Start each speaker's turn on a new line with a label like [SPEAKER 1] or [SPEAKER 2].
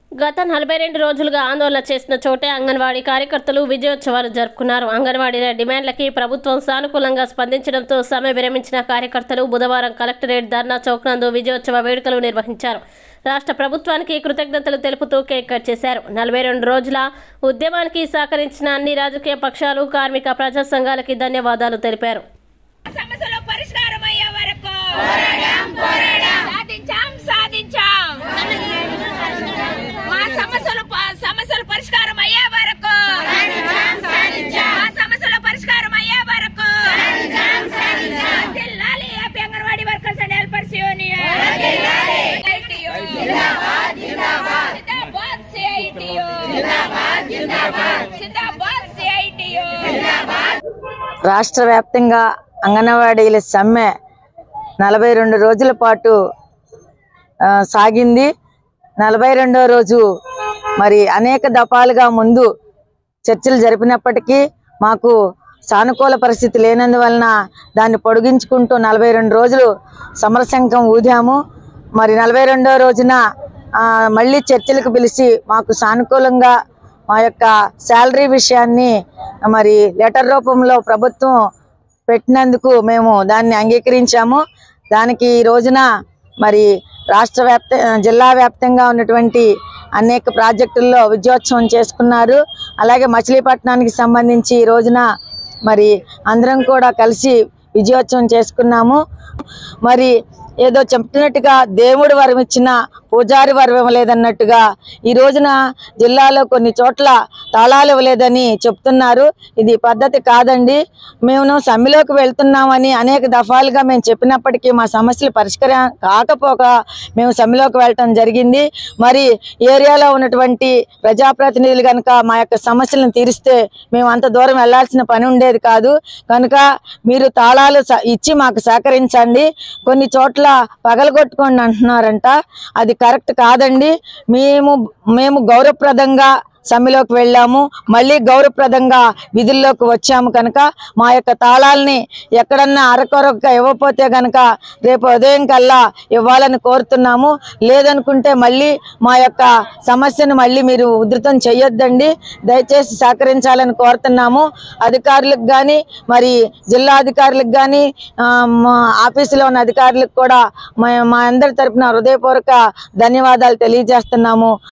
[SPEAKER 1] గత 42 రోజులుగా ఆందోళన చేసిన చోటే అంగన్వాడీ కార్యకర్తలు విజయోత్సవాలు జరుపుకున్నారు. అంగన్వాడీల డిమాండ్లకి ప్రభుత్వం సానుకూలంగా స్పందించడంతో సమ్మె విరమించిన కార్యకర్తలు బుధవారం కలెక్టరేట్ ధర్నా చౌక్ నందు విజయోత్సవ వేడుకలు నిర్వహించారు. రాష్ట్ర ప్రభుత్వానికి కృతజ్ఞతలు తెలుపుతూ కేక్ కట్ చేశారు. 42 రోజుల ఉద్యమానికి సహకరించిన అన్ని రాజకీయ పక్షాలు, కార్మిక ప్రజా సంఘాలకి ధన్యవాదాలు తెలిపారు.
[SPEAKER 2] సమస్యలు పరిష్కారం అయ్యే వరకు సమస్యల పరిష్కారం అయ్యే వరకు anganwadi workers and helpers union
[SPEAKER 3] రాష్ట్ర వ్యాప్తంగా అంగన్వాడీల సమ్మె 42 రోజుల పాటు సాగింది. 42వ రోజు మరి అనేక దఫాలుగా ముందు చర్చలు జరిపినప్పటికీ మాకు సానుకూల పరిస్థితి లేనందువలన దాన్ని పొడిగించుకుంటూ 42 రోజులు సమరశంఖం ఊదాము. మరి 42వ రోజున మళ్ళీ చర్చలకు పిలిచి మాకు సానుకూలంగా మా యొక్క శాలరీ విషయాన్ని మరి లెటర్ రూపంలో ప్రభుత్వం పెట్టినందుకు మేము దాన్ని అంగీకరించాము. దానికి ఈ రోజున మరి జిల్లా వ్యాప్తంగా ఉన్నటువంటి అనేక ప్రాజెక్టుల్లో విజయోత్సవం చేసుకున్నారు. అలాగే మచిలీపట్నానికి సంబంధించి ఈ రోజున మరి అందరం కూడా కలిసి విజయోత్సవం చేసుకున్నాము. మరి ఏదో చెప్పినట్టుగా దేవుడు వరం ఇచ్చిన పూజారి వరం ఇవ్వలేదన్నట్టుగా ఈ రోజున జిల్లాలో కొన్ని చోట్ల తాళాలు ఇవ్వలేదని చెప్తున్నారు. ఇది పద్ధతి కాదండి. మేము సమ్మెలోకి వెళ్తున్నామని అనేక దఫాలుగా మేము చెప్పినప్పటికీ మా సమస్యలు పరిష్కారం కాకపోగా మేము సమ్మెలోకి వెళ్ళటం జరిగింది. మరి ఏరియాలో ఉన్నటువంటి ప్రజాప్రతినిధులు కనుక మా యొక్క సమస్యలను తీరిస్తే మేము అంత దూరం వెళ్లాల్సిన పని ఉండేది కాదు. కనుక మీరు తాళాలు ఇచ్చి మాకు సహకరించండి. కొన్ని చోట్ల పగలగొట్టుకోండి అంటున్నారంట. అది కరెక్ట్ కాదండి. మేము గౌరవప్రదంగా సమ్మెలోకి వెళ్ళాము, మళ్ళీ గౌరవప్రదంగా విధుల్లోకి వచ్చాము. కనుక మా యొక్క తాళాలని ఎక్కడన్నా అరకొరగా ఇవ్వకపోతే కనుక రేపు ఉదయం కల్లా ఇవ్వాలని కోరుతున్నాము. లేదనుకుంటే మళ్ళీ మా యొక్క సమస్యను మళ్ళీ మీరు ఉధృతం చేయొద్దండి. దయచేసి సహకరించాలని కోరుతున్నాము. అధికారులకు కానీ మరి జిల్లా అధికారులకు కానీ ఆఫీసులో ఉన్న అధికారులకు కూడా మా అందరి తరపున హృదయపూర్వక ధన్యవాదాలు తెలియజేస్తున్నాము.